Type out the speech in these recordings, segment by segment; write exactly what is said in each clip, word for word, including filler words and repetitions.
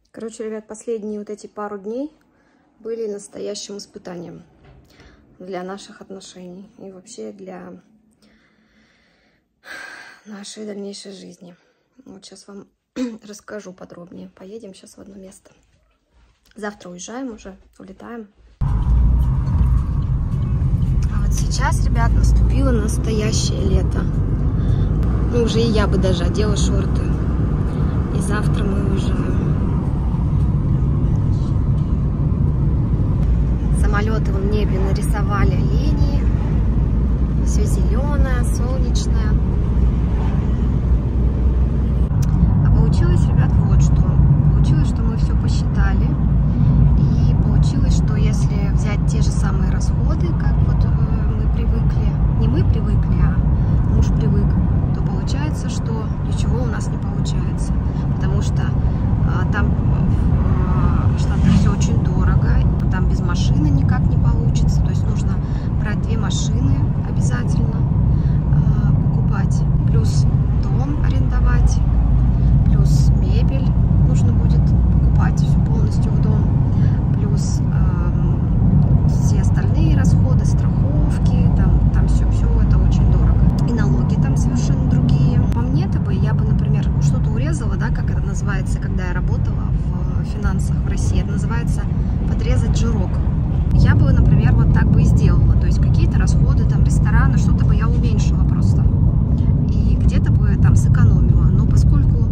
Короче, ребят, последние вот эти пару дней были настоящим испытанием для наших отношений и вообще для нашей дальнейшей жизни. Вот сейчас вам расскажу подробнее. Поедем сейчас в одно место. Завтра уезжаем уже, улетаем. А вот сейчас, ребят, наступило настоящее лето. Ну, уже и я бы даже одела шорты. И завтра мы уезжаем. Самолеты в небе нарисовали линии. Все зеленое, солнечное. А получилось, ребят, вот что. Получилось, что мы все посчитали. И получилось, что если взять те же самые расходы, как вот мы привыкли, не мы привыкли, а муж привык, то получается, что ничего у нас не получается. Потому что а, там в Штатах все очень дорого, там без машины никак не получится. То есть нужно брать две машины обязательно, а, покупать, плюс дом арендовать, плюс мебель нужно будет покупать все полностью в дом, плюс э, все остальные расходы, страховки, там, там все, все это очень дорого. И налоги там совершенно другие. По мне-то бы, я бы, например, что-то урезала, да, как это называется, когда я работала в финансах в России, это называется подрезать жирок. Я бы, например, вот так бы и сделала, то есть какие-то расходы, там, рестораны, что-то бы я уменьшила просто. И где-то бы там сэкономила. Но поскольку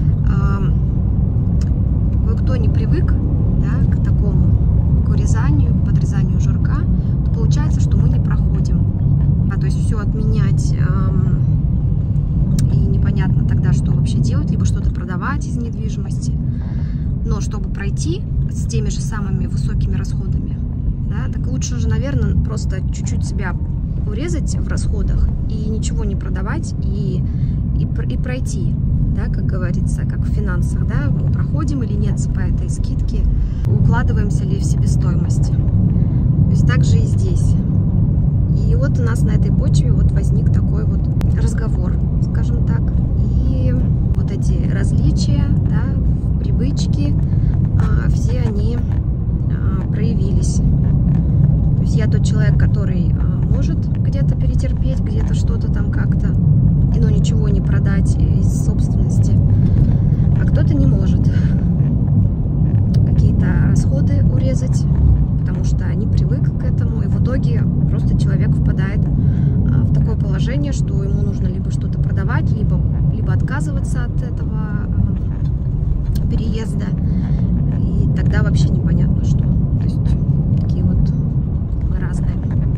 кое-кто не привык, да, к такому, к урезанию, к подрезанию жирка, то получается, что мы не проходим. А, то есть все отменять, эм, и непонятно тогда, что вообще делать, либо что-то продавать из недвижимости. Но чтобы пройти с теми же самыми высокими расходами, да, так лучше же, наверное, просто чуть-чуть себя урезать в расходах и ничего не продавать, и, и, и пройти. Да, как говорится, как в финансах, да, мы проходим или нет по этой скидке, укладываемся ли в себестоимость. То есть так же и здесь. И вот у нас на этой почве вот возник такой вот разговор, скажем так. И вот эти различия, да, привычки, все они проявились. То есть я тот человек, который может где-то перетерпеть, где-то что-то там как-то, но ничего не продать из собственности, а кто-то не может какие-то расходы урезать, потому что не привык к этому, и в итоге просто человек впадает в такое положение, что ему нужно либо что-то продавать, либо, либо отказываться от этого переезда, и тогда вообще непонятно что. То есть такие вот мы разные.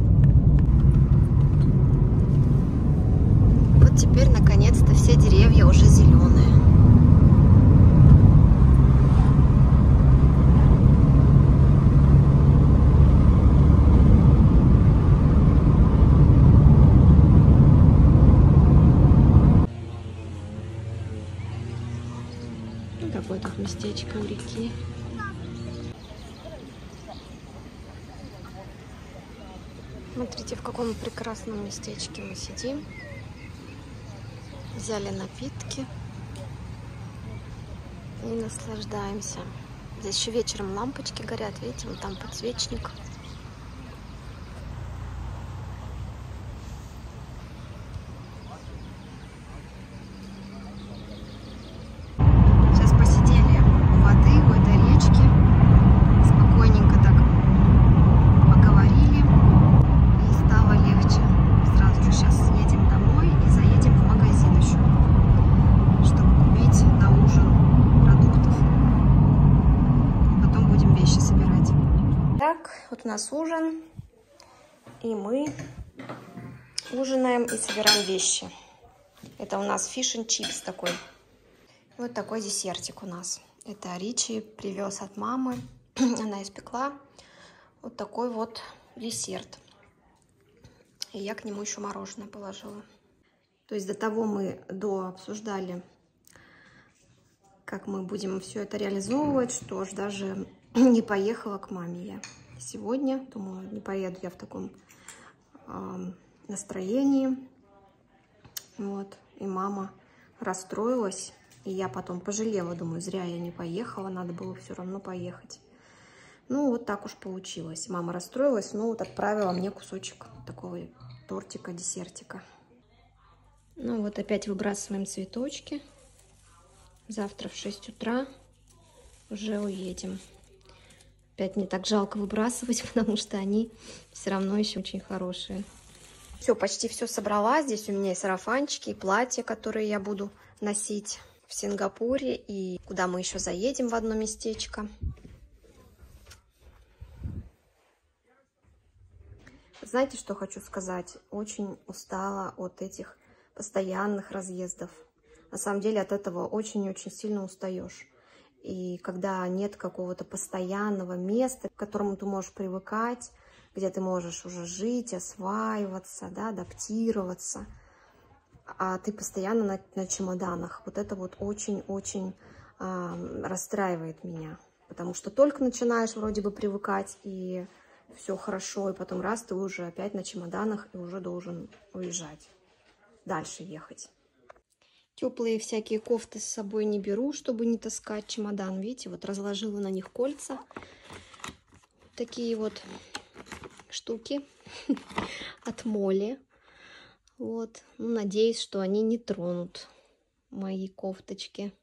Вот теперь наконец-то все деревья уже зеленые. Такое тут местечко у реки. Смотрите, в каком прекрасном местечке мы сидим. Взяли напитки и наслаждаемся. Здесь еще вечером лампочки горят, видите, вот там подсвечник. Сейчас посидели у воды, у этой речки, спокойненько так поговорили, и стало легче. Сразу же сейчас съедем домой и заедем в магазин еще, чтобы купить на ужин продуктов. Потом будем вещи собирать. Так, вот у нас ужин, и мы ужинаем и собираем вещи. Это у нас фиш энд чипс такой. Вот такой десертик у нас. Это Ричи привез от мамы. Она испекла вот такой вот десерт. И я к нему еще мороженое положила. То есть до того мы до обсуждали, как мы будем все это реализовывать, что ж даже не поехала к маме я сегодня. Думала, не поеду я в таком э, настроении. Вот. И мама расстроилась. И я потом пожалела, думаю, зря я не поехала, надо было все равно поехать. Ну, вот так уж получилось. Мама расстроилась, но вот отправила мне кусочек такого тортика, десертика. Ну, вот опять выбрасываем цветочки. Завтра в шесть утра уже уедем. Опять мне так жалко выбрасывать, потому что они все равно еще очень хорошие. Все, почти все собрала. Здесь у меня и сарафанчики, и платья, которые я буду носить в Сингапуре, и куда мы еще заедем в одно местечко. Знаете, что хочу сказать? Очень устала от этих постоянных разъездов. На самом деле от этого очень-очень сильно устаешь. И когда нет какого-то постоянного места, к которому ты можешь привыкать, где ты можешь уже жить, осваиваться, да, адаптироваться, а ты постоянно на, на чемоданах, вот это вот очень-очень э, расстраивает меня. Потому что только начинаешь вроде бы привыкать, и все хорошо, и потом раз, ты уже опять на чемоданах и уже должен уезжать, дальше ехать. Теплые всякие кофты с собой не беру, чтобы не таскать чемодан. Видите, вот разложила на них кольца. Такие вот штуки от Молли. Вот. Ну, надеюсь, что они не тронут мои кофточки.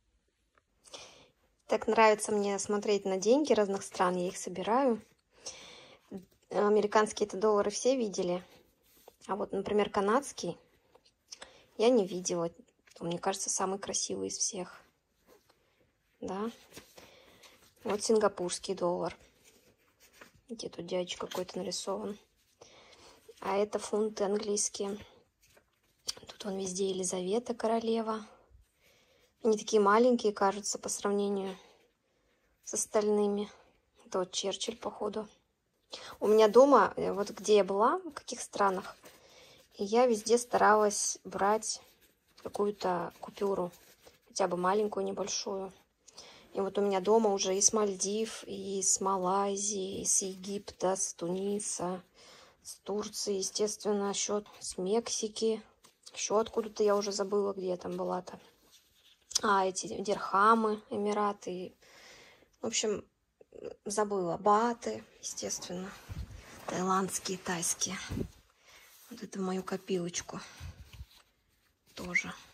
Так нравится мне смотреть на деньги разных стран. Я их собираю. Американские-то доллары все видели. А вот, например, канадский я не видела. Он, мне кажется, самый красивый из всех. Да. Вот сингапурский доллар. Где тут дядечка какой-то нарисован. А это фунты английские. Тут вон везде Елизавета, королева. Они такие маленькие, кажутся, по сравнению с остальными. Это вот Черчилль, походу. У меня дома, вот где я была, в каких странах, и я везде старалась брать какую-то купюру, хотя бы маленькую, небольшую. И вот у меня дома уже и с Мальдив, и с Малайзии, и с Египта, с Туниса, с Турции, естественно, счет с Мексики. Еще откуда-то я уже забыла, где я там была-то. А, эти дирхамы, Эмираты. В общем, забыла. Баты, естественно. Таиландские, тайские. Вот это в мою копилочку тоже.